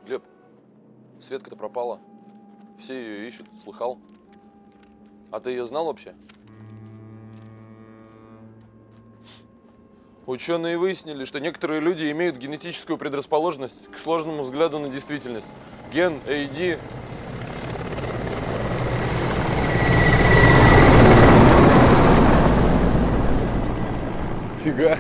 Глеб, Светка-то пропала. Все ее ищут, слыхал. А ты ее знал вообще? Ученые выяснили, что некоторые люди имеют генетическую предрасположенность к сложному взгляду на действительность. Ген AD. Фига.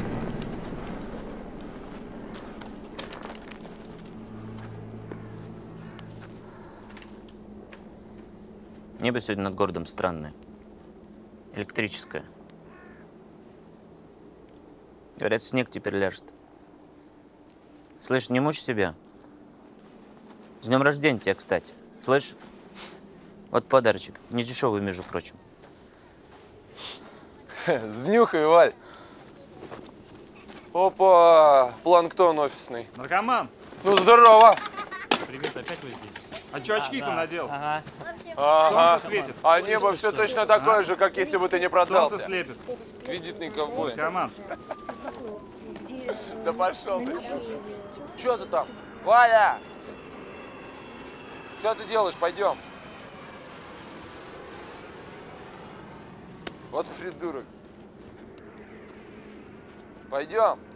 Небо сегодня над городом странное. Электрическое. Говорят, снег теперь ляжет. Слышь, не мучь себя. С днем рождения тебя, кстати. Слышь? Вот подарочек. Не дешевый, между прочим. Сднюхай, Валь. Опа, планктон офисный. Наркоман! Ну, здорово. Привет, опять вы здесь? А что очки-то надел? Ага. Ага. Солнце светит. А небо все точно такое же, как если бы ты не продался. Солнце слепит. Кредитный ковбой. Наркоман! Да пошел ты. Че ты там? Валя! Что ты делаешь? Пойдем. Вот придурок. Пойдем.